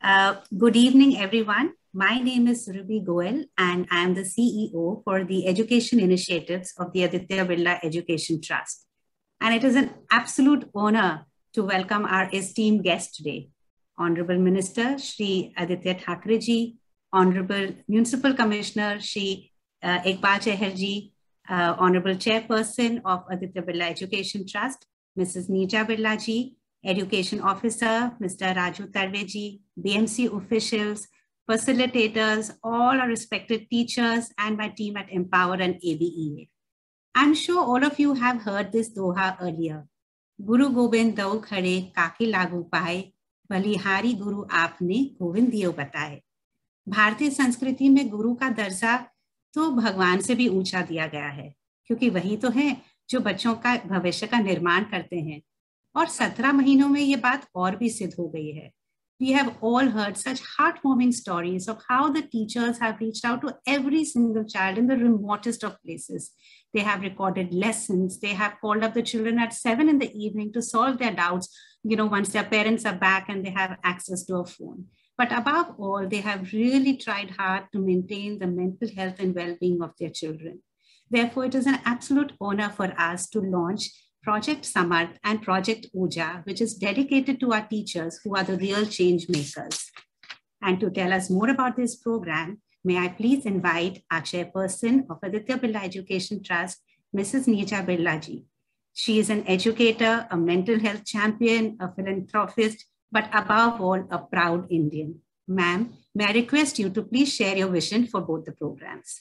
Good evening, everyone. My name is Ruby Goel, and I am the CEO for the Education Initiatives of the Aditya Birla Education Trust. And it is an absolute honor to welcome our esteemed guest today, Honorable Minister Shri Aditya Thackeray ji, Honorable Municipal Commissioner Shri Iqbal Chahal ji, Honorable Chairperson of Aditya Birla Education Trust, Mrs. Neeja Birla ji, Education Officer, Mr. Raju Tarve ji, BMC officials, facilitators, all our respected teachers, and my team at Empower and ABEA. I'm sure all of you have heard this doha earlier. Guru Gobind dau khare kaki lagu paye, बलिहारी गुरु आपने गोविंद दियो बताए. भारतीय संस्कृति में गुरु का दर्जा तो भगवान से भी ऊंचा दिया गया है, क्योंकि वही तो है जो बच्चों का भविष्य का निर्माण करते हैं. और 17 महीनों में ये बात और भी सिद्ध हो गई है. We have all heard such heartwarming stories of how the teachers have reached out to every single child in the remotest of places. They have recorded lessons. They have called up the children at 7 in the evening to solve their doubts, once their parents are back and they have access to a phone. But above all, they have really tried hard to maintain the mental health and well-being of their children. Therefore, it is an absolute honor for us to launch Project Samarth and Project Ooja, which is dedicated to our teachers who are the real change makers. And to tell us more about this program, may I please invite our chairperson of Aditya Birla Education Trust, Mrs. Neeja Birla ji. She is an educator, a mental health champion, a philanthropist, but above all, a proud Indian. Ma'am, may I request you to please share your vision for both the programs.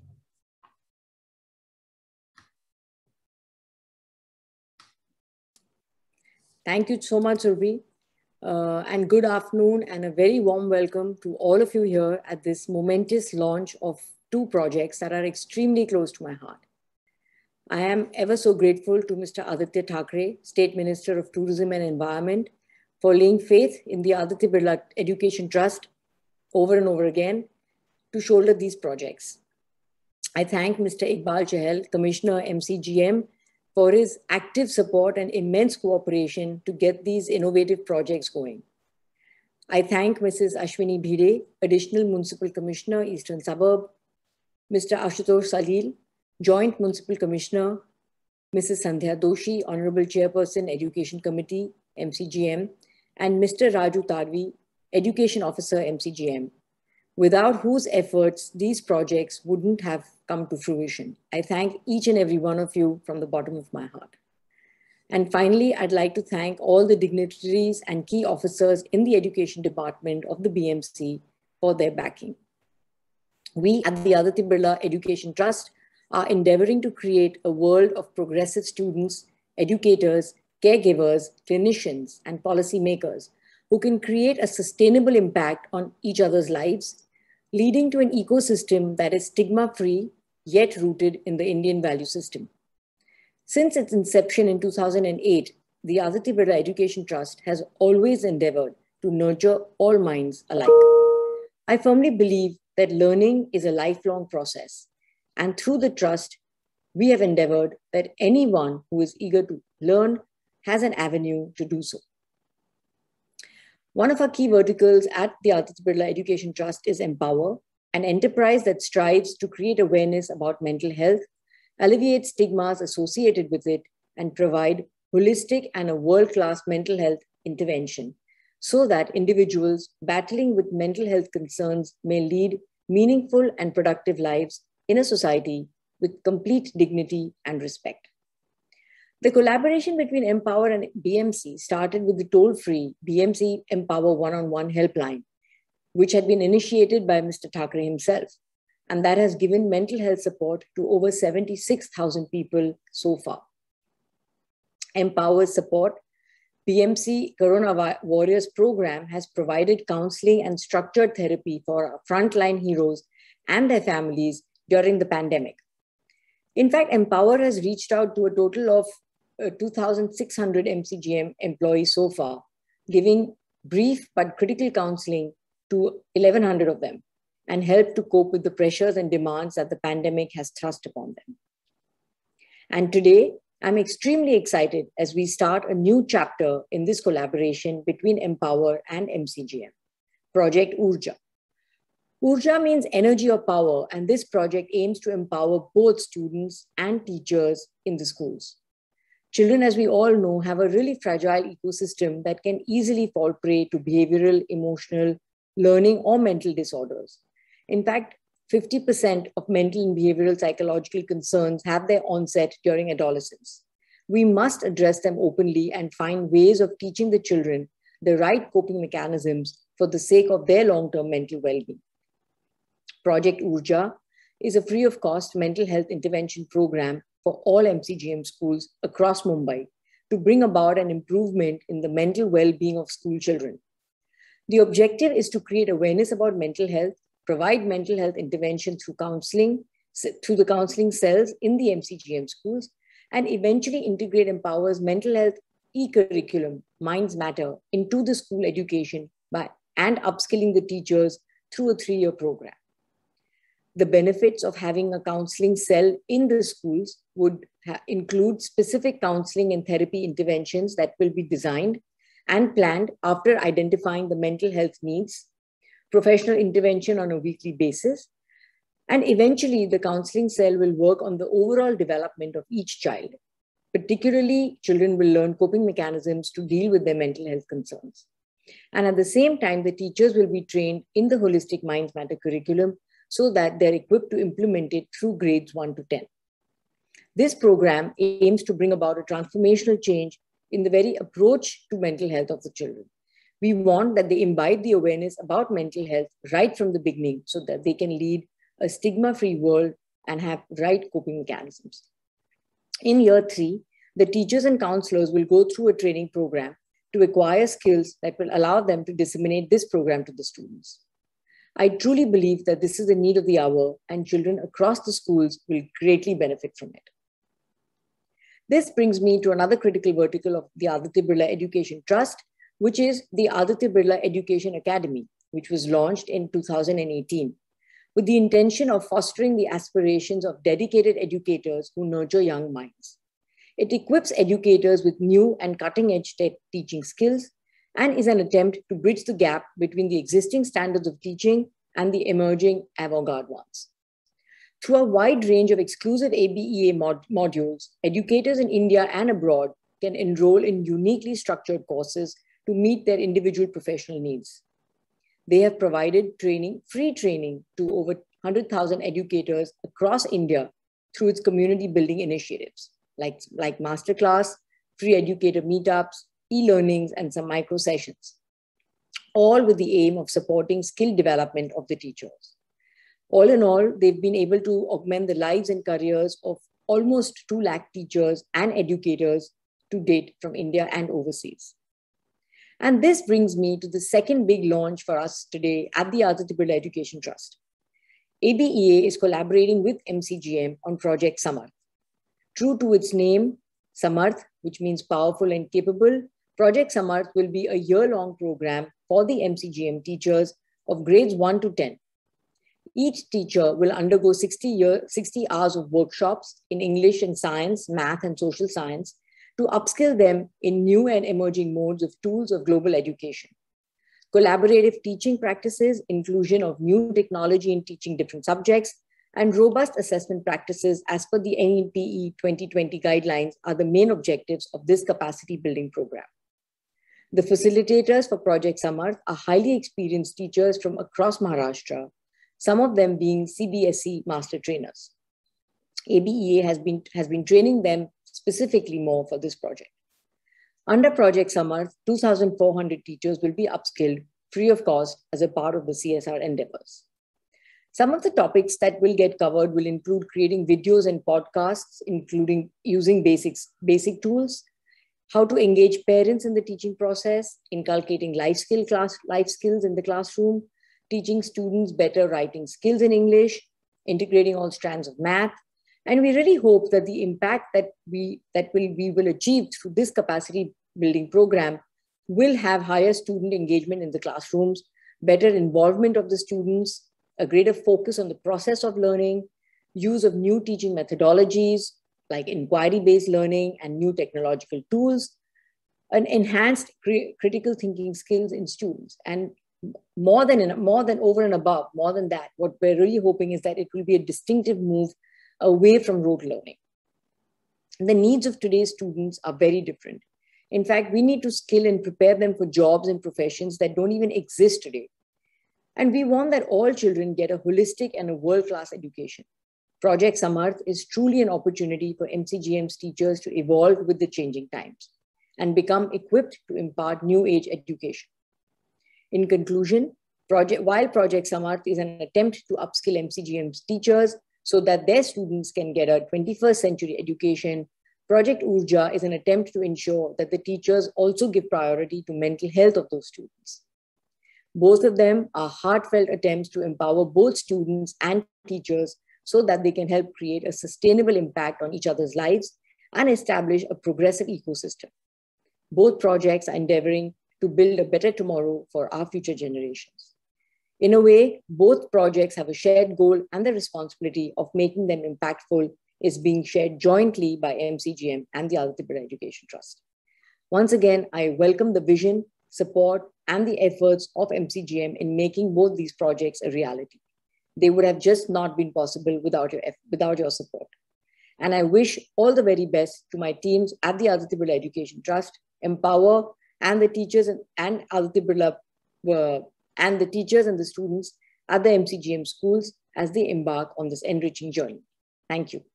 Thank you so much, Urvi. And good afternoon and a very warm welcome to all of you here at this momentous launch of two projects that are extremely close to my heart. I am ever so grateful to Mr. Aditya Thackeray, State Minister of Tourism and Environment, for laying faith in the Aditya Birla Education Trust over and over again to shoulder these projects. I thank Mr. Iqbal Chahal, Commissioner MCGM, for his active support and immense cooperation to get these innovative projects going. I thank Mrs. Ashwini Bhide, Additional Municipal Commissioner, Eastern Suburb, Mr. Ashutosh Salil, Joint Municipal Commissioner, Mrs. Sandhya Doshi, Honorable Chairperson, Education Committee, MCGM, and Mr. Raju Tarve, Education Officer, MCGM, without whose efforts these projects wouldn't have come to fruition. I thank each and every one of you from the bottom of my heart. And finally, I'd like to thank all the dignitaries and key officers in the education department of the BMC for their backing. We at the Aditya Birla Education Trust are endeavoring to create a world of progressive students, educators, caregivers, clinicians, and policymakers who can create a sustainable impact on each other's lives, leading to an ecosystem that is stigma-free, yet rooted in the Indian value system. Since its inception in 2008, the Aditya Birla Education Trust has always endeavored to nurture all minds alike. I firmly believe that learning is a lifelong process, and through the trust, we have endeavored that anyone who is eager to learn has an avenue to do so. One of our key verticals at the Aditya Birla Education Trust is Empower, an enterprise that strives to create awareness about mental health, alleviate stigmas associated with it, and provide holistic and a world-class mental health intervention so that individuals battling with mental health concerns may lead meaningful and productive lives in a society with complete dignity and respect. The collaboration between Empower and BMC started with the toll-free BMC Empower one-on-one helpline, which had been initiated by Mr. Thackeray himself, and that has given mental health support to over 76,000 people so far. Empower's support, BMC Corona Warriors program has provided counseling and structured therapy for our frontline heroes and their families during the pandemic. In fact, Empower has reached out to a total of 2,600 MCGM employees so far, giving brief but critical counseling to 1,100 of them and help to cope with the pressures and demands that the pandemic has thrust upon them. And today, I'm extremely excited as we start a new chapter in this collaboration between Empower and MCGM, Project Urja. Urja means energy or power, and this project aims to empower both students and teachers in the schools. Children, as we all know, have a really fragile ecosystem that can easily fall prey to behavioral, emotional, learning, or mental disorders. In fact, 50% of mental and behavioral psychological concerns have their onset during adolescence. We must address them openly and find ways of teaching the children the right coping mechanisms for the sake of their long-term mental well-being. Project Urja is a free of cost mental health intervention program for all MCGM schools across Mumbai to bring about an improvement in the mental well-being of school children. The objective is to create awareness about mental health, provide mental health intervention through counseling, through the counseling cells in the MCGM schools, and eventually integrate Empower's mental health e-curriculum, Minds Matter, into the school education and upskilling the teachers through a 3-year program. The benefits of having a counseling cell in the schools would include specific counseling and therapy interventions that will be designed and planned after identifying the mental health needs, professional intervention on a weekly basis, and eventually the counseling cell will work on the overall development of each child. Particularly, children will learn coping mechanisms to deal with their mental health concerns. And at the same time, the teachers will be trained in the holistic Minds Matter curriculum so that they're equipped to implement it through grades 1 to 10. This program aims to bring about a transformational change in the very approach to mental health of the children. We want that they imbibe the awareness about mental health right from the beginning so that they can lead a stigma-free world and have right coping mechanisms. In year 3, the teachers and counselors will go through a training program to acquire skills that will allow them to disseminate this program to the students. I truly believe that this is the need of the hour and children across the schools will greatly benefit from it. This brings me to another critical vertical of the Aditya Birla Education Trust, which is the Aditya Birla Education Academy, which was launched in 2018, with the intention of fostering the aspirations of dedicated educators who nurture young minds. It equips educators with new and cutting-edge teaching skills and is an attempt to bridge the gap between the existing standards of teaching and the emerging avant-garde ones. Through a wide range of exclusive ABEA modules, educators in India and abroad can enroll in uniquely structured courses to meet their individual professional needs. They have provided training, free training to over 100,000 educators across India through its community building initiatives, like masterclass, free educator meetups, e-learnings, and some micro sessions, all with the aim of supporting skill development of the teachers. All in all, they've been able to augment the lives and careers of almost 2 lakh teachers and educators to date from India and overseas. And this brings me to the second big launch for us today at the Aditya Birla Education Trust. ABEA is collaborating with MCGM on Project Samarth. True to its name, Samarth, which means powerful and capable, Project Samarth will be a year-long program for the MCGM teachers of grades 1 to 10. Each teacher will undergo 60 hours of workshops in English and science, math and social science to upskill them in new and emerging modes of tools of global education. Collaborative teaching practices, inclusion of new technology in teaching different subjects, and robust assessment practices as per the NEPE 2020 guidelines are the main objectives of this capacity building program. The facilitators for Project Samarth are highly experienced teachers from across Maharashtra, some of them being CBSE master trainers. ABEA has been training them specifically more for this project. Under Project Samarth, 2,400 teachers will be upskilled free of cost as a part of the CSR endeavors. Some of the topics that will get covered will include creating videos and podcasts, including using basic tools, how to engage parents in the teaching process, inculcating life skills in the classroom, teaching students better writing skills in English, integrating all strands of math. And we really hope that the impact that we will achieve through this capacity building program will have higher student engagement in the classrooms, better involvement of the students, a greater focus on the process of learning, use of new teaching methodologies like inquiry-based learning and new technological tools, and enhanced critical thinking skills in students. And more than over and above, more than that, what we're really hoping is that it will be a distinctive move away from rote learning. The needs of today's students are very different. In fact, we need to skill and prepare them for jobs and professions that don't even exist today. And we want that all children get a holistic and a world-class education. Project Samarth is truly an opportunity for MCGM's teachers to evolve with the changing times and become equipped to impart new age education. In conclusion, while Project Samarth is an attempt to upskill MCGM's teachers so that their students can get a 21st century education, Project Urja is an attempt to ensure that the teachers also give priority to mental health of those students. Both of them are heartfelt attempts to empower both students and teachers so that they can help create a sustainable impact on each other's lives and establish a progressive ecosystem. Both projects are endeavoring to build a better tomorrow for our future generations. In a way, both projects have a shared goal, and the responsibility of making them impactful is being shared jointly by MCGM and the Aditya Birla Education Trust. Once again, I welcome the vision, support, and the efforts of MCGM in making both these projects a reality. They would have just not been possible without your support. And I wish all the very best to my teams at the Aditya Birla Education Trust, Empower, and the teachers and Aditya Birla and the teachers and the students at the MCGM schools as they embark on this enriching journey. Thank you.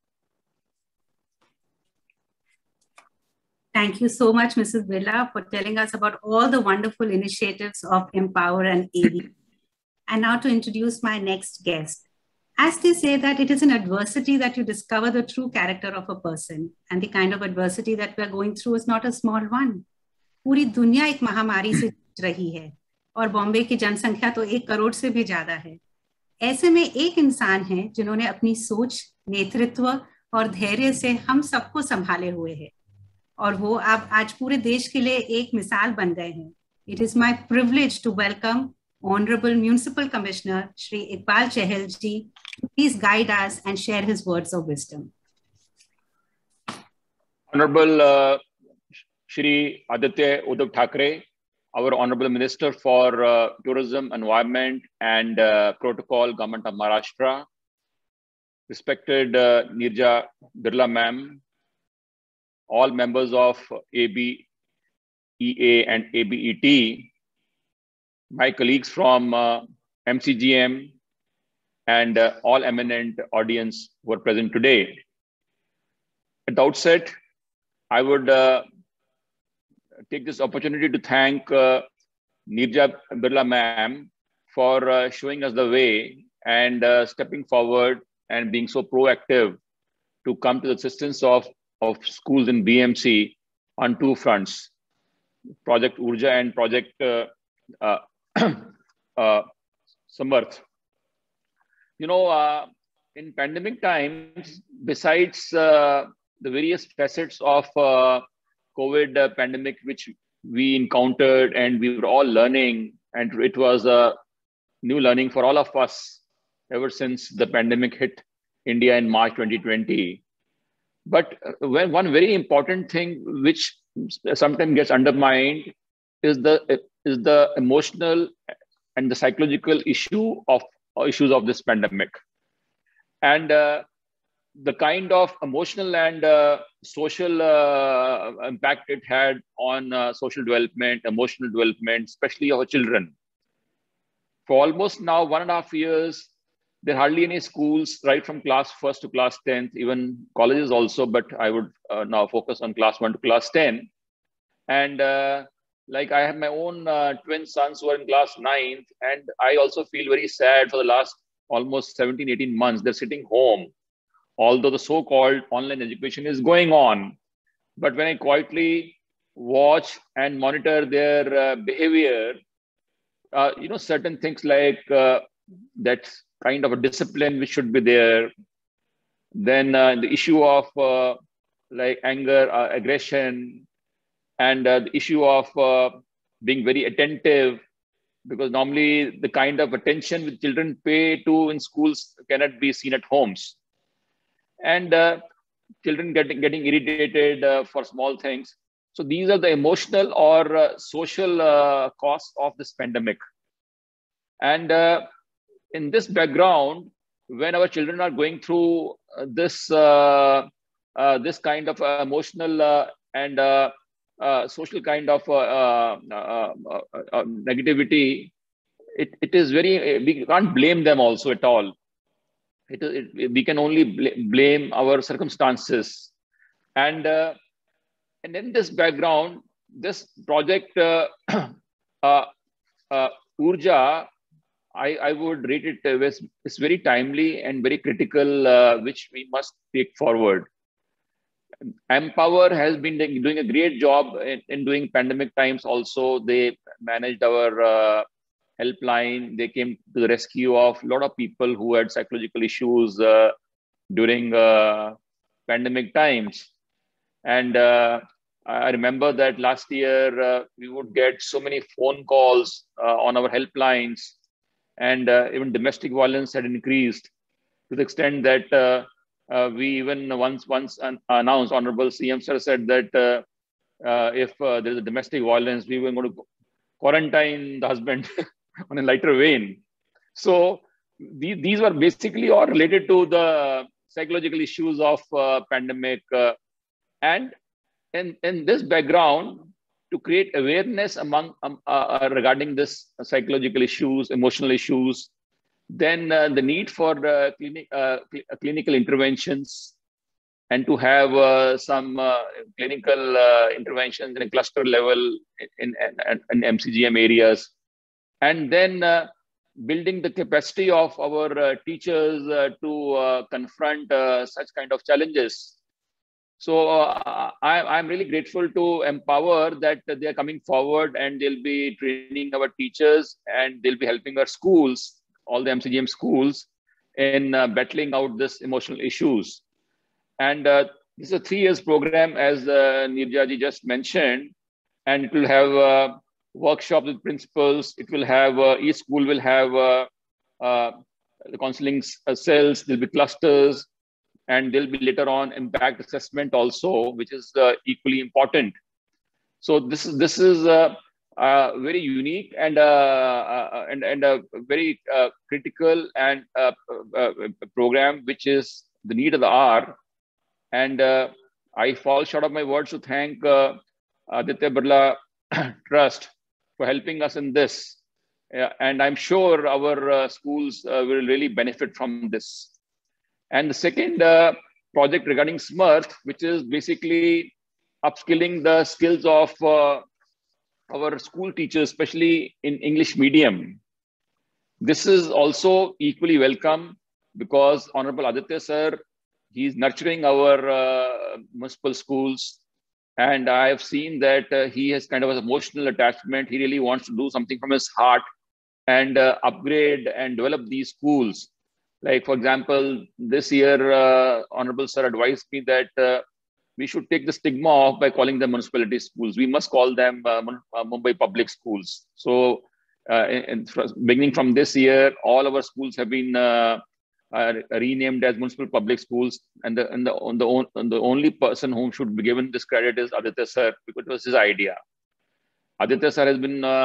Thank you so much, Mrs. Birla, for telling us about all the wonderful initiatives of Empower and AV. And now to introduce my next guest. As they say that it is in adversity that you discover the true character of a person. And the kind of adversity that we're going through is not a small one. पूरी दुनिया एक महामारी से जूझ रही है और बॉम्बे की जनसंख्या तो 1 करोड़ से भी ज्यादा है. ऐसे में एक इंसान है जिन्होंने अपनी सोच, नेतृत्व और धैर्य से हम सबको संभाले हुए हैं और वो अब आज पूरे देश के लिए एक मिसाल बन गए हैं. It is my privilege to welcome Honorable Municipal Commissioner Shri Iqbal Chahal ji to please guide us and share his words of wisdom. Honorable Shri Aditya Uddhav Thackeray, our Honorable Minister for Tourism, Environment and Protocol, Government of Maharashtra, respected Nirja Birla ma'am, all members of ABEA and ABET, my colleagues from MCGM, and all eminent audience who are present today. At the outset, I would take this opportunity to thank Nirja Birla ma'am for showing us the way and stepping forward and being so proactive to come to the assistance of schools in BMC on 2 fronts, Project Urja and Project Samarth. You know, in pandemic times, besides the various facets of COVID pandemic, which we encountered and we were all learning, and it was a new learning for all of us ever since the pandemic hit India in March 2020. But one very important thing which sometimes gets undermined is the emotional and the psychological issues of this pandemic, and the kind of emotional and social impact it had on social development, emotional development, especially our children. For almost now 1.5 years, there are hardly any schools, right from class 1st to class 10th, even colleges also, but I would now focus on class 1 to class 10. And like I have my own twin sons who are in class 9th, and I also feel very sad for the last almost 17, 18 months. They're sitting home, although the so-called online education is going on. But when I quietly watch and monitor their behavior, you know, certain things like that kind of a discipline which should be there. Then the issue of like anger, aggression, and the issue of being very attentive, because normally the kind of attention which children pay to in schools cannot be seen at homes. And children getting irritated for small things. So these are the emotional or social costs of this pandemic. And in this background, when our children are going through this this kind of emotional and social kind of negativity, it is very, we can't blame them also at all. We can only blame our circumstances. And in this background, this project Urja, I would rate it as it's very timely and very critical, which we must take forward. Empower has been doing a great job in doing pandemic times also. They managed our helpline. They came to the rescue of a lot of people who had psychological issues during pandemic times. And I remember that last year we would get so many phone calls on our helplines, and even domestic violence had increased to the extent that we even once announced, Honorable CM Sir said that if there is a domestic violence, we were going to quarantine the husband on a lighter vein. So these were basically all related to the psychological issues of pandemic. And in this background, to create awareness among regarding this psychological issues, emotional issues, then the need for clinical interventions, and to have some clinical interventions in a cluster level in MCGM areas, and then building the capacity of our teachers to confront such kind of challenges. So I'm really grateful to Empower that they are coming forward, and they'll be training our teachers, and they'll be helping our schools, all the MCGM schools, in battling out this emotional issues. And this is a 3 years program, as Nirja ji just mentioned, and it will have workshops with principals. It will have, each school will have the counseling cells, there'll be clusters, and there'll be later on impact assessment also, which is equally important. So this is very unique and a very critical and program, which is the need of the hour. And I fall short of my words to thank Aditya Birla Trust for helping us in this. And I'm sure our schools will really benefit from this. And the second project regarding SMART, which is basically upskilling the skills of our school teachers, especially in English medium. This is also equally welcome, because Honorable Aditya Sir, he's nurturing our municipal schools. And I have seen that he has kind of an emotional attachment. He really wants to do something from his heart and upgrade and develop these schools. Like, for example, this year, Honorable Sir advised me that we should take the stigma off by calling them municipality schools. We must call them Mumbai public schools. So beginning from this year, all our schools have been renamed as municipal public schools. And the only person whom should be given this credit is Aditya Sir, because it was his idea. Aditya Sir has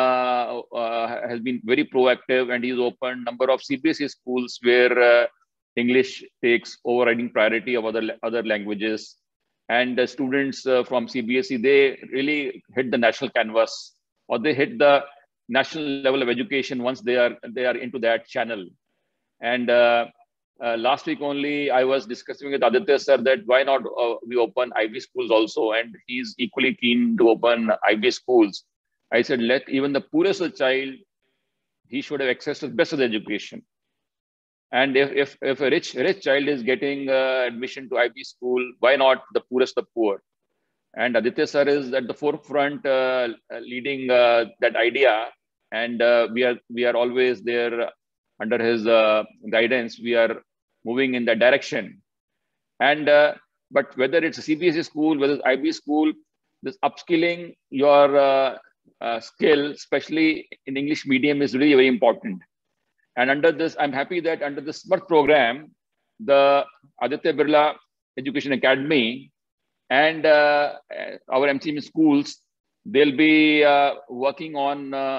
been very proactive, and he's opened a number of CBSE schools where English takes overriding priority of other languages. And the students from CBSE, they really hit the national canvas, or they hit the national level of education once they are into that channel. And last week only, I was discussing with Aditya Sir that why not we open IB schools also, and he's equally keen to open IB schools. I said, let even the poorest child, he should have access to the best of the education. And if a rich child is getting admission to IB school, why not the poorest of the poor? And Aditya Sir is at the forefront leading that idea. And we are always there under his guidance. We are moving in that direction. And but whether it's a CBSE school, whether it's IB school, this upskilling your skill, especially in English medium, is really very important. And under this, I'm happy that under the SMART program, the Aditya Birla Education Academy and our MCGM schools, they'll be working on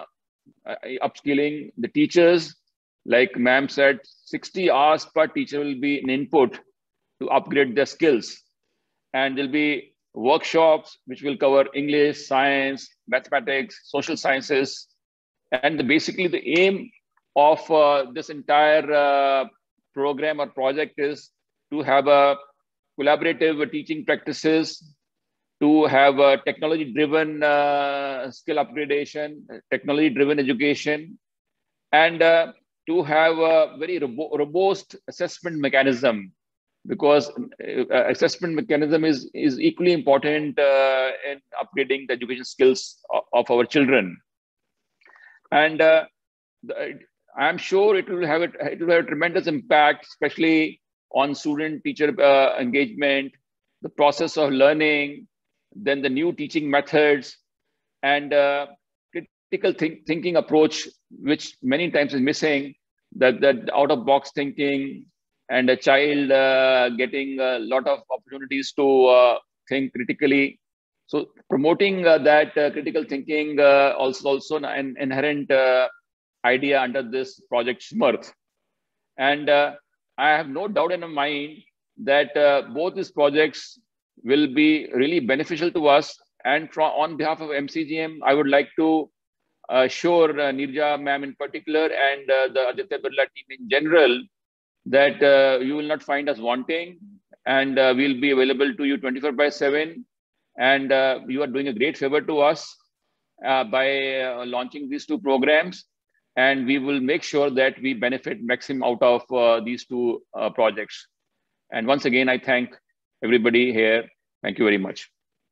upskilling the teachers. Like ma'am said, 60 hours per teacher will be an input to upgrade their skills. And there'll be workshops which will cover English, science, mathematics, social sciences. And basically the aim of this entire program or project is to have a collaborative teaching practices, to have a technology-driven skill upgradation, technology-driven education, and to have a very robust assessment mechanism, because assessment mechanism is equally important in upgrading the education skills of our children. And I'm sure it will have a tremendous impact, especially on student-teacher engagement, the process of learning, then the new teaching methods, and critical thinking approach, which many times is missing, that out-of-box thinking, and a child getting a lot of opportunities to think critically. So promoting that critical thinking also an inherent idea under this project SMART. And I have no doubt in my mind that both these projects will be really beneficial to us. And on behalf of MCGM, I would like to assure Neerja ma'am in particular and the Aditya Birla team in general that you will not find us wanting, and we'll be available to you 24/7. And you are doing a great favor to us by launching these two programs. And we will make sure that we benefit maximum out of these two projects. And once again, I thank everybody here. Thank you very much.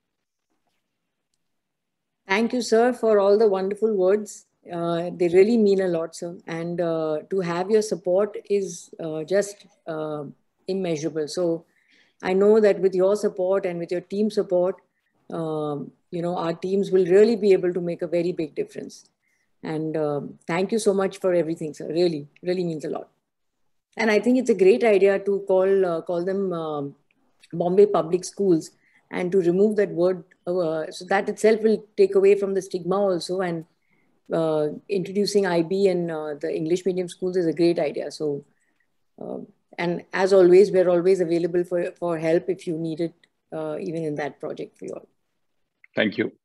Thank you, sir, for all the wonderful words. They really mean a lot, sir. And to have your support is just immeasurable. So I know that with your support and with your team support, our teams will really be able to make a very big difference. And thank you so much for everything, sir. Really, really means a lot. And I think it's a great idea to call them Bombay Public Schools, and to remove that word. So that itself will take away from the stigma also. And introducing IB and the English medium schools is a great idea. So, and as always, we're always available for help if you need it, even in that project for you all. Thank you.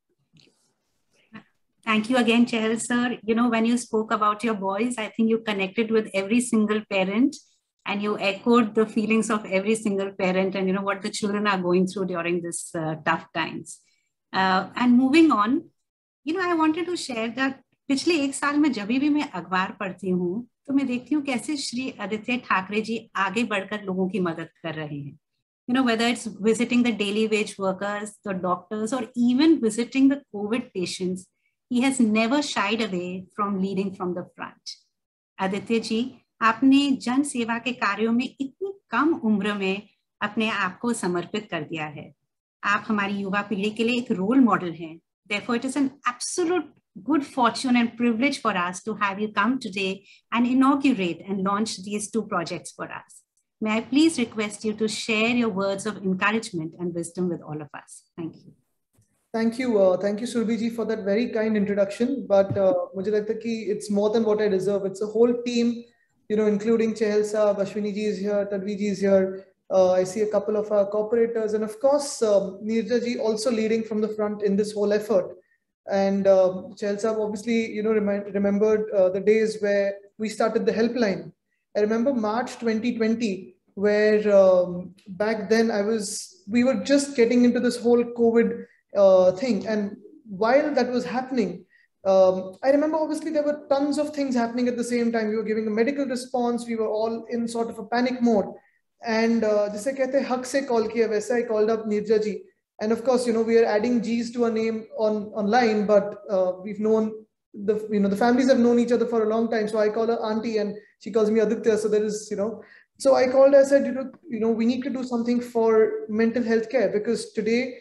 Thank you again, Chahal sir. When you spoke about your boys, I think you connected with every single parent, and you echoed the feelings of every single parent and what the children are going through during this tough times. And moving on, I wanted to share that पिछले एक साल में जब भी मैं अखबार पढ़ती हूँ तो मैं देखती हूँ कैसे श्री आदित्य ठाकरे जी आगे बढ़कर लोगों की मदद कर रहे हैं. Whether it's visiting the daily wage workers, the doctors, or even visiting the COVID patients, he has never shied away from leading from the front. Aditya ji, आपने जन सेवा के कार्यों में इतनी कम उम्र में अपने आप को समर्पित कर दिया है. आप हमारी युवा पीढ़ी के लिए एक रोल मॉडल हैं. Therefore, it is an absolute good fortune and privilege for us to have you come today and inaugurate and launch these two projects for us. May I please request you to share your words of encouragement and wisdom with all of us. Thank you. Thank you, Surabhi ji, for that very kind introduction. But mujhe lagta ki it's more than what I deserve. It's a whole team, including Chahal Saab, Ashwini ji is here, Tadvi ji is here. I see a couple of our cooperators, and of course, Neerja ji also leading from the front in this whole effort. And Chahal Saab obviously, remembered the days where we started the helpline. I remember March 2020, where back then we were just getting into this whole COVID thing. And while that was happening, I remember obviously there were tons of things happening at the same time. We were giving a medical response. We were all in sort of a panic mode. And jise kehte hak se call kiya, waisa I called up Neerja ji. And of course, we are adding G's to our name online, but we've known the families have known each other for a long time. So I call her auntie and she calls me Aditya. So there is, so I called her, I said, we need to do something for mental health care, because today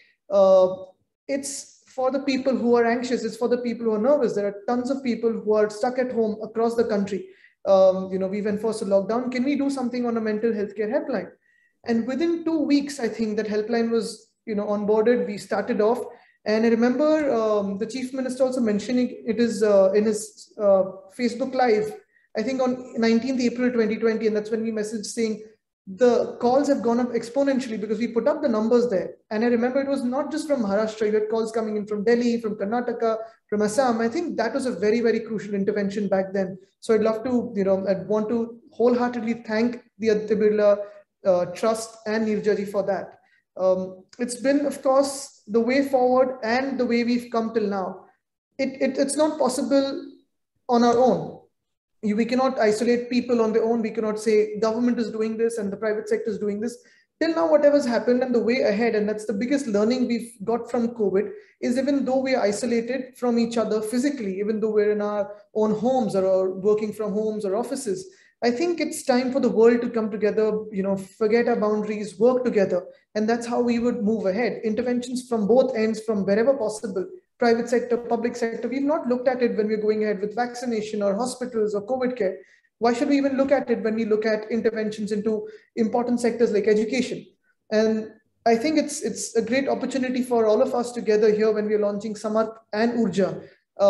it's for the people who are anxious. It's for the people who are nervous. There are tons of people who are stuck at home across the country. We've enforced a lockdown. Can we do something on a mental health care helpline? And within 2 weeks, I think that helpline was, onboarded. We started off, And I remember the Chief Minister also mentioning it is in his Facebook Live, I think on 19th April 2020, and that's when we messaged saying the calls have gone up exponentially because we put up the numbers there. And I remember it was not just from Maharashtra, you had calls coming in from Delhi, from Karnataka, from Assam. I think that was a very, very crucial intervention back then. So I'd love to, I'd want to wholeheartedly thank the Aditya Birla Trust and Neerja for that. It's been, of course, the way forward and the way we've come till now. It's not possible on our own. We cannot isolate people on their own. We cannot say government is doing this and the private sector is doing this. Till now, whatever's happened and the way ahead, and that's the biggest learning we've got from COVID, is even though we are isolated from each other physically, even though we're in our own homes or working from homes or offices, I think it's time for the world to come together, forget our boundaries, work together. And that's how we would move ahead. Interventions from both ends, from wherever possible, private sector, public sector. We've not looked at it when we're going ahead with vaccination or hospitals or COVID care. Why should we even look at it when we look at interventions into important sectors like education? And I think it's a great opportunity for all of us together here when we're launching Samarth and Urja.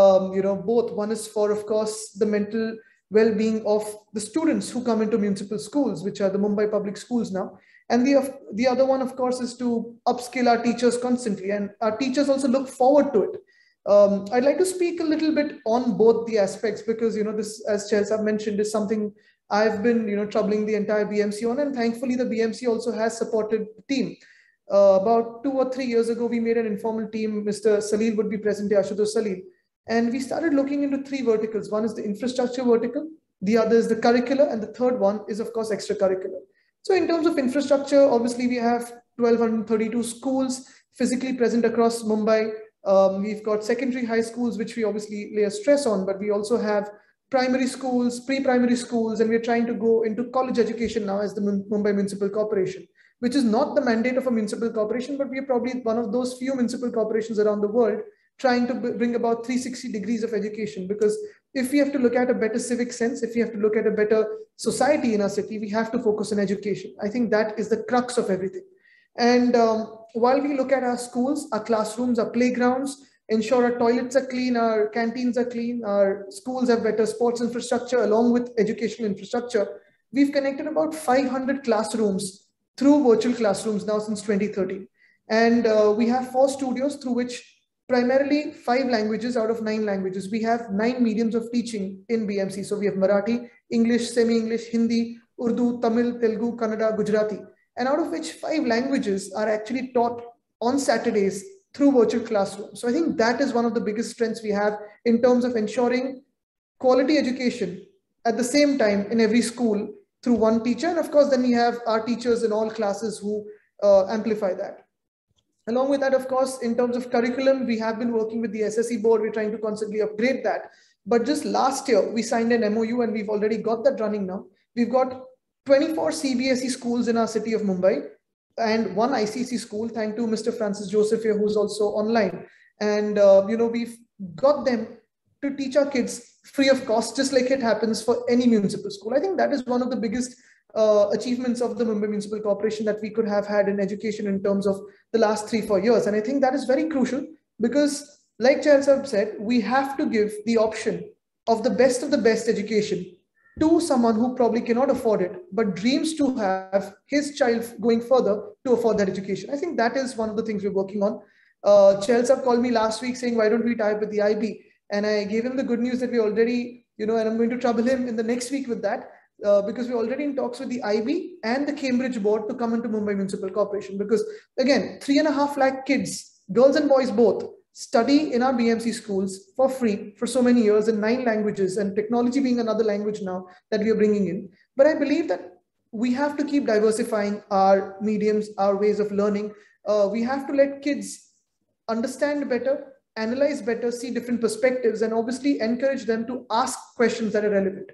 Both. One is for, of course, the mental well-being of the students who come into municipal schools, which are the Mumbai public schools now. And the other one, of course, is to upskill our teachers constantly. And our teachers also look forward to it. I'd like to speak a little bit on both the aspects because, this, as Chelsea mentioned, is something I've been, troubling the entire BMC on. And thankfully, the BMC also has supported the team. About 2 or 3 years ago, we made an informal team. Mr. Salil would be present here, Ashutosh Salil. And we started looking into 3 verticals. One is the infrastructure vertical. The other is the curricular. And the third one is, of course, extracurricular. So in terms of infrastructure, obviously, we have 1,232 schools physically present across Mumbai. We've got secondary high schools, which we obviously lay a stress on, but we also have primary schools, pre-primary schools, and we're trying to go into college education now as the Mumbai Municipal Corporation, which is not the mandate of a municipal corporation, but we are probably one of those few municipal corporations around the world trying to bring about 360 degrees of education. Because if we have to look at a better civic sense, if we have to look at a better society in our city, we have to focus on education. I think that is the crux of everything. And while we look at our schools, our classrooms, our playgrounds, ensure our toilets are clean, our canteens are clean, our schools have better sports infrastructure along with educational infrastructure, we've connected about 500 classrooms through virtual classrooms now since 2013. And we have 4 studios through which primarily 5 languages out of 9 languages. We have 9 mediums of teaching in BMC. So we have Marathi, English, semi-English, Hindi, Urdu, Tamil, Telugu, Kannada, Gujarati. And out of which 5 languages are actually taught on Saturdays through virtual classrooms. So I think that is one of the biggest strengths we have in terms of ensuring quality education at the same time in every school through one teacher. And of course, then we have our teachers in all classes who amplify that. Along with that, of course, in terms of curriculum, we have been working with the SSE board. We're trying to constantly upgrade that. But just last year, we signed an MOU and we've already got that running now. We've got 24 CBSE schools in our city of Mumbai and 1 ICC school, thanks to Mr. Francis Joseph here, who's also online. And, we've got them to teach our kids free of cost, just like it happens for any municipal school. I think that is one of the biggest achievements of the Mumbai Municipal Corporation that we could have had in education in terms of the last 3-4 years. And I think that is very crucial because, like Chelsea said, we have to give the option of the best education to someone who probably cannot afford it, but dreams to have his child going further to afford that education. I think that is one of the things we're working on. Chelsea called me last week saying, why don't we tie up with the IB? And I gave him the good news that we already, and I'm going to trouble him in the next week with that. Because we're already in talks with the IB and the Cambridge board to come into Mumbai Municipal Corporation. Because again, 3.5 lakh kids, girls and boys both, study in our BMC schools for free for so many years in 9 languages, and technology being another language now that we are bringing in. But I believe that we have to keep diversifying our mediums, our ways of learning. We have to let kids understand better, analyze better, see different perspectives, and obviously encourage them to ask questions that are relevant.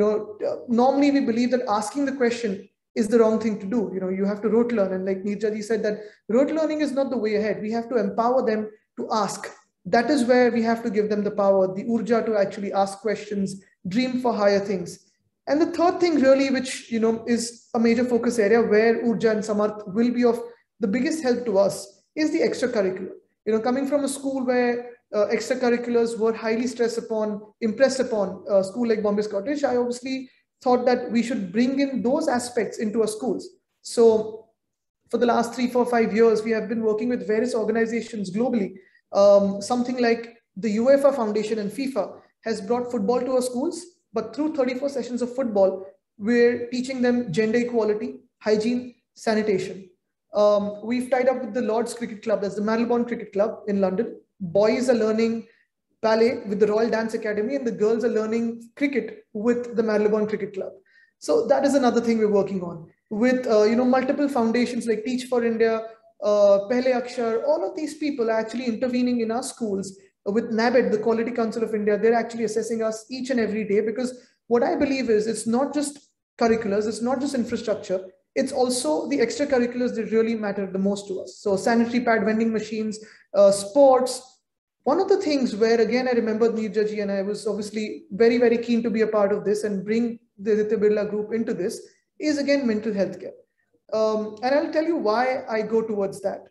Normally we believe that asking the question is the wrong thing to do. You have to rote learn. And like Neerja ji said, that rote learning is not the way ahead. We have to empower them to ask. That is where we have to give them the power, the urja to actually ask questions, dream for higher things. And the third thing really, which, is a major focus area where Urja and Samarth will be of the biggest help to us is the extracurricular. Coming from a school where extracurriculars were highly impressed upon, a school like Bombay Scottish, I obviously thought that we should bring in those aspects into our schools. So for the last 3, 4, 5 years, we have been working with various organizations globally. Something like the UEFA Foundation and FIFA has brought football to our schools, but through 34 sessions of football, we're teaching them gender equality, hygiene, sanitation. We've tied up with the Lord's Cricket Club, that's the Marylebone Cricket Club in London. Boys are learning ballet with the Royal Dance Academy, and the girls are learning cricket with the Marylebone Cricket Club. So that is another thing we're working on. With multiple foundations like Teach for India, Pehle Akshar, all of these people are actually intervening in our schools. With NABED, the Quality Council of India, they're actually assessing us each and every day, because what I believe is it's not just curriculars, it's not just infrastructure, it's also the extracurriculars that really matter the most to us. So sanitary pad vending machines, sports. One of the things where, again, I remember Neerja ji, and I was obviously very, very keen to be a part of this and bring the Aditya Birla Group into this, is again mental health care. And I'll tell you why I go towards that.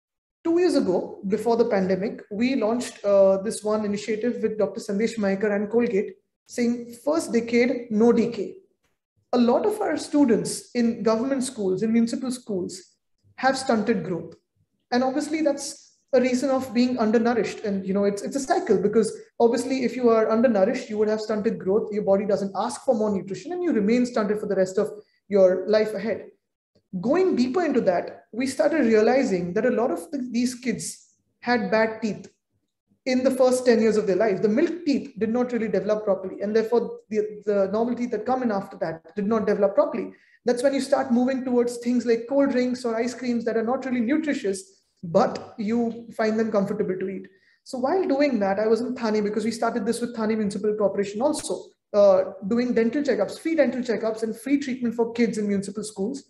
2 years ago, before the pandemic, we launched this one initiative with Dr. Sandesh Mahekar and Colgate, saying first decade, no decay. A lot of our students in government schools, in municipal schools, have stunted growth. And obviously that's a reason of being undernourished. And it's a cycle, because obviously if you are undernourished, you would have stunted growth. Your body doesn't ask for more nutrition and you remain stunted for the rest of your life ahead. Going deeper into that, we started realizing that a lot of these kids had bad teeth in the first 10 years of their life. The milk teeth did not really develop properly, and therefore the normal teeth that come in after that did not develop properly. That's when you start moving towards things like cold drinks or ice creams that are not really nutritious, but you find them comfortable to eat. So while doing that, I was in Thane, because we started this with Thane Municipal Corporation also, doing dental checkups, free dental checkups and free treatment for kids in municipal schools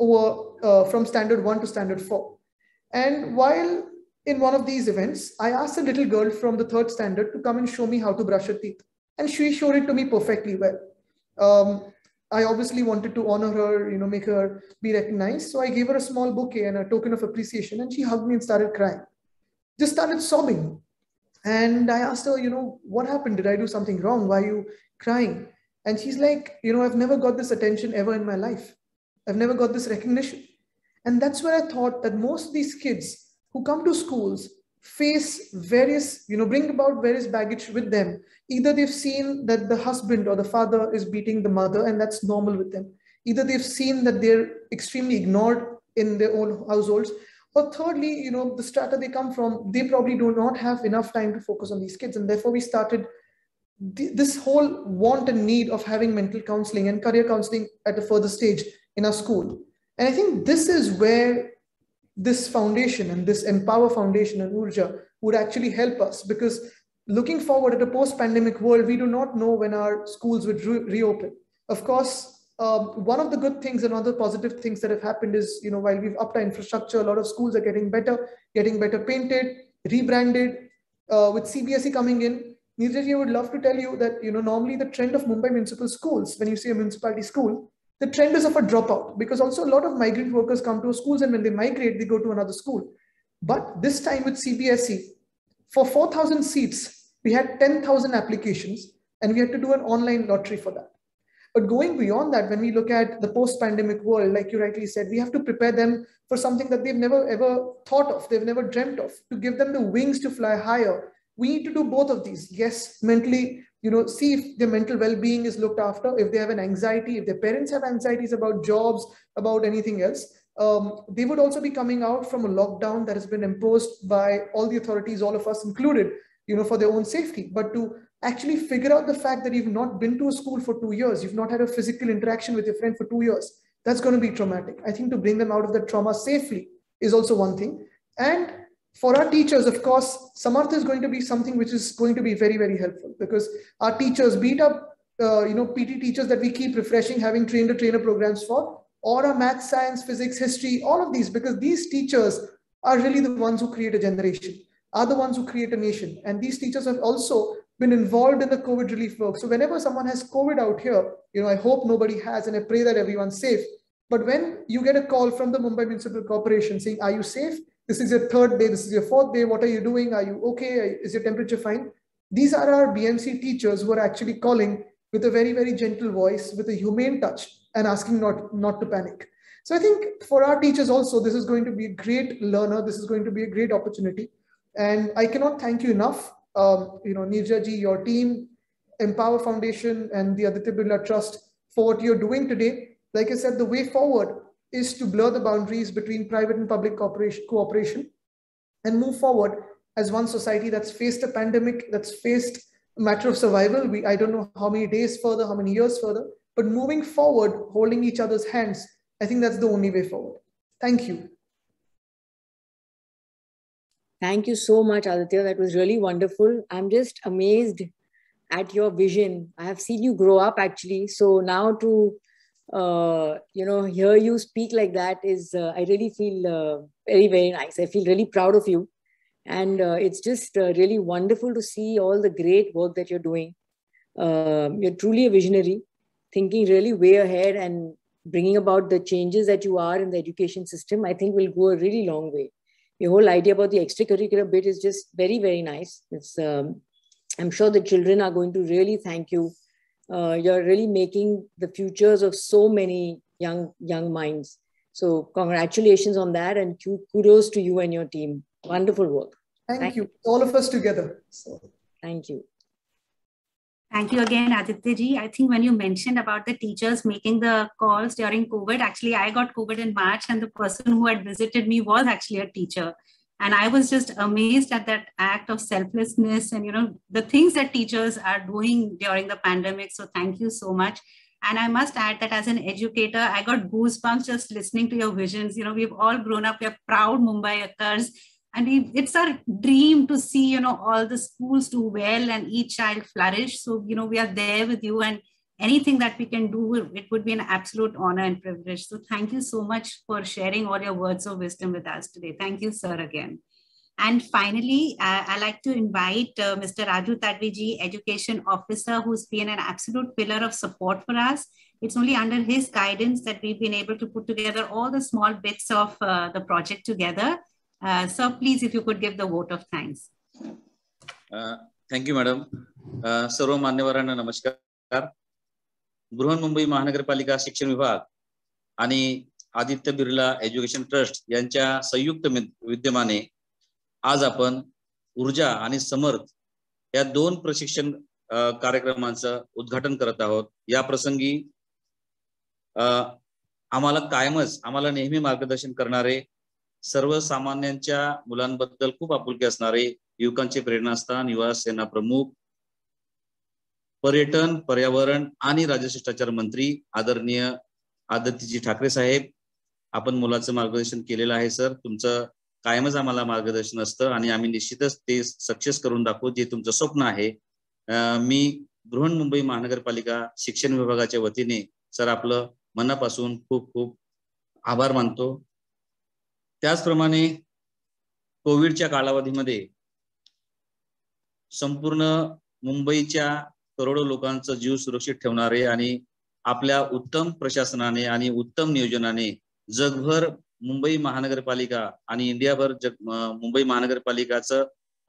from standard 1 to standard 4. And while in one of these events, I asked a little girl from the 3rd standard to come and show me how to brush her teeth. And she showed it to me perfectly well. I obviously wanted to honor her, make her be recognized. So I gave her a small bouquet and a token of appreciation, and she hugged me and started crying. Just started sobbing. And I asked her, what happened? Did I do something wrong? Why are you crying? And she's like, I've never got this attention ever in my life. I've never got this recognition. And that's where I thought that most of these kids who come to schools face various, bring about various baggage with them. Either they've seen that the husband or the father is beating the mother, and that's normal with them. Either they've seen that they're extremely ignored in their own households. Or thirdly, the strata they come from, they probably do not have enough time to focus on these kids. And therefore we started this whole want and need of having mental counseling and career counseling at a further stage in our school. And I think this is where this foundation and this Empower Foundation and Urja would actually help us, because looking forward at a post-pandemic world, we do not know when our schools would reopen. Of course, one of the good things and other positive things that have happened is, while we've upped our infrastructure, a lot of schools are getting better painted, rebranded, with CBSE coming in. Neerja, I would love to tell you that, normally the trend of Mumbai municipal schools, when you see a municipality school, the trend is of a dropout, because also a lot of migrant workers come to schools, and when they migrate, they go to another school. But this time with CBSE, for 4,000 seats, we had 10,000 applications, and we had to do an online lottery for that. But going beyond that, when we look at the post-pandemic world, like you rightly said, we have to prepare them for something that they've never ever thought of, they've never dreamt of, to give them the wings to fly higher. We need to do both of these. Yes, mentally, see if their mental well-being is looked after, if they have an anxiety, if their parents have anxieties about jobs, about anything else. They would also be coming out from a lockdown that has been imposed by all the authorities, all of us included, for their own safety. But to actually figure out the fact that you've not been to a school for 2 years, you've not had a physical interaction with your friend for 2 years, that's going to be traumatic. I think to bring them out of that trauma safely is also one thing. And for our teachers, of course, Samarth is going to be something which is going to be very, very helpful, because our teachers, beat up, PT teachers that we keep refreshing, having trainer programs for, or our math, science, physics, history, all of these, because these teachers are really the ones who create a generation, are the ones who create a nation. And these teachers have also been involved in the COVID relief work. So whenever someone has COVID out here, I hope nobody has, and I pray that everyone's safe. But when you get a call from the Mumbai Municipal Corporation saying, are you safe? This is your third day, this is your fourth day, what are you doing? Are you okay? Is your temperature fine? These are our BMC teachers who are actually calling with a very, very gentle voice, with a humane touch, and asking not to panic. So I think for our teachers also, this is going to be a great learner. This is going to be a great opportunity. And I cannot thank you enough, Neerja ji, your team, Empower Foundation, and the Aditya Birla Trust for what you're doing today. Like I said, the way forward is to blur the boundaries between private and public cooperation and move forward as one society that's faced a pandemic, that's faced a matter of survival. I don't know how many days further, how many years further, but moving forward, holding each other's hands, I think that's the only way forward. Thank you. Thank you so much, Aditya. That was really wonderful. I'm just amazed at your vision. I have seen you grow up actually. So now to hear you speak like that is, I really feel very, very nice. I feel really proud of you. And it's just really wonderful to see all the great work that you're doing. You're truly a visionary, thinking really way ahead and bringing about the changes that you are in the education system. I think will go a really long way. Your whole idea about the extracurricular bit is just very, very nice. It's, I'm sure the children are going to really thank you. You're really making the futures of so many young minds. So congratulations on that, and kudos to you and your team. Wonderful work. Thank you. All of us together. So. Thank you. Thank you again, Aditya ji. I think when you mentioned about the teachers making the calls during COVID, actually I got COVID in March, and the person who had visited me was actually a teacher. And I was just amazed at that act of selflessness and, the things that teachers are doing during the pandemic. So thank you so much. And I must add that as an educator, I got goosebumps just listening to your visions. We've all grown up, we're proud Mumbaiakars. And it's our dream to see, all the schools do well and each child flourish. So, we are there with you, and anything that we can do, it would be an absolute honor and privilege. So thank you so much for sharing all your words of wisdom with us today. Thank you, sir, again. And finally, I'd like to invite Mr. Raju Tadviji, Education Officer, who's been an absolute pillar of support for us. It's only under his guidance that we've been able to put together all the small bits of the project together. So please, if you could give the vote of thanks. Thank you, Madam. सर्व मान्यवरांना नमस्कार. बृहन्मुंबई महानगरपालिका शिक्षण विभाग आणि Aditya Birla education trust यांच्या संयुक्त विद्यमाने आज आपण ऊर्जा आणि समर्थ या दोन प्रशिक्षण कार्यक्रमांचं उद्घाटन करत आहोत. या प्रसंगी आम्हाला नेहमी मार्गदर्शन करणारे, सर्वसामान्यांच्या मुलांबद्दल खूप आपुलकी असणारे, युवकांचे प्रेरणास्थान, युवा सेना प्रमुख, पर्यटन, पर्यावरण आणि राज्यशिष्टाचार मंत्री आदरणीय आदित्यजी ठाकरे साहेब, आपण मुलाचं मार्गदर्शन केलेलं आहे सर. तुमचं कायमच आम्हाला मार्गदर्शन असतं आणि आम्ही निश्चितच ते सक्सेस करून दाखवू जे तुमचं स्वप्न आहे. मी बृहन्मुंबई महानगरपालिका शिक्षण विभागाच्या वतीने सर आपलं मनापासून खूप खूप आभार मानतो. त्याचप्रमाणे कोविडच्या कालावधीमध्ये संपूर्ण मुंबईच्या करोडो लोकांचा जीव सुरक्षित ठेवणारे आणि आपल्या उत्तम प्रशासनाने आणि उत्तम नियोजनाने जगभर मुंबई महानगरपालिका आणि इंडियाभर मुंबई महानगरपालिकाचं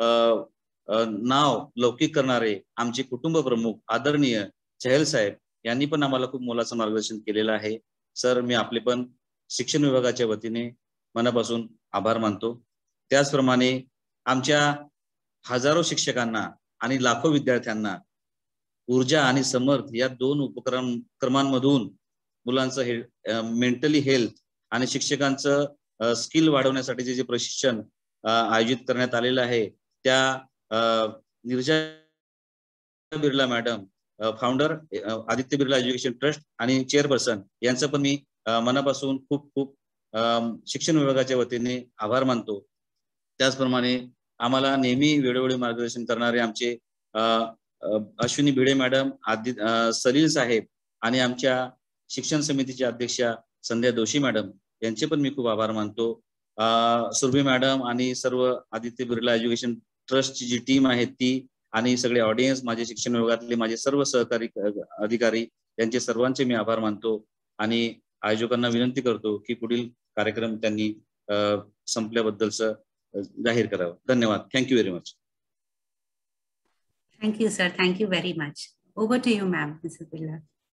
नाव लौकिक करणारे आमचे कुटुंब प्रमुख आदरणीय चहल साहेब यांनी पण आम्हाला खूप मोलाचं मार्गदर्शन केलेलं आहे. सर, मी आपले पण शिक्षण विभागाच्या वतीने मनापासून आभार मानतो. त्याचप्रमाणे आमच्या हजारो शिक्षकांना आणि लाखो विद्यार्थ्यांना ऊर्जा आणि समर्थ या दोन उपक्रमांमधून मुलांचं मेंटली हेल्थ आणि शिक्षकांचं स्किल वाढवण्यासाठी जे प्रशिक्षण आयोजित करण्यात आलेलं आहे, त्या Neeraja Birla madam, founder Aditya Birla education trust आणि चेअरपर्सन यांचं पण मी मनापासून खूप खूप शिक्षण विभागाच्या वतीने आभार मानतो. त्याचप्रमाणे आम्हाला नेहमी वेळोवेळी मार्गदर्शन करणारे आमचे अश्विनी भिडे मॅडम, सलील साहेब आणि आमच्या शिक्षण समितीच्या अध्यक्षा संध्या दोशी मॅडम यांचे पण मी खूप आभार मानतो. सुरभी मॅडम आणि सर्व आदित्य बिर्ला एज्युकेशन ट्रस्टची जी टीम आहे ती आणि सगळे ऑडियन्स, माझे शिक्षण विभागातले माझे सर्व सहकारी अधिकारी यांचे सर्वांचे मी आभार मानतो आणि आयोजकांना विनंती करतो की पुढील कार्यक्रम त्यांनी संपल्याबद्दलचं जाहीर करावं. धन्यवाद. Thank you very much. Thank you, sir. Thank you very much. Over to you, ma'am, Mrs. Birla.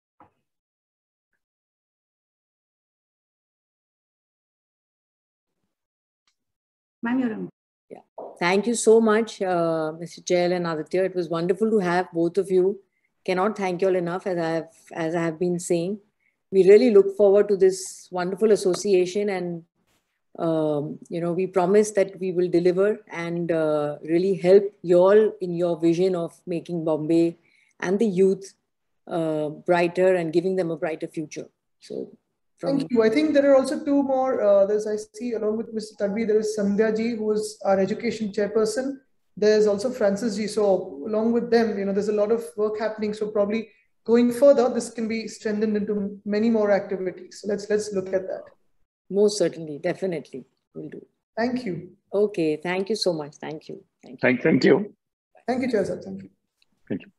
Ma'am, you're on. Yeah. Thank you so much, Mr. Chahal and Aditya. It was wonderful to have both of you. Cannot thank you all enough, as I have been saying. We really look forward to this wonderful association, and we promise that we will deliver and really help you all in your vision of making Bombay and the youth brighter and giving them a brighter future. So, thank you. I think there are also two more. I see along with Mr. Tadvi, there is Sandhya ji, who is our education chairperson. There's also Francis ji. So along with them, there's a lot of work happening. So probably going further, this can be strengthened into many more activities. So let's look at that. Most certainly, definitely, we'll do. Thank you. Okay, thank you so much. Thank you. Thank you. Thank you, Chair sir. Thank you. Thank you.